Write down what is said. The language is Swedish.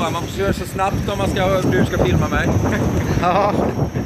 Man måste göra så snabbt om du ska filma mig. Ja.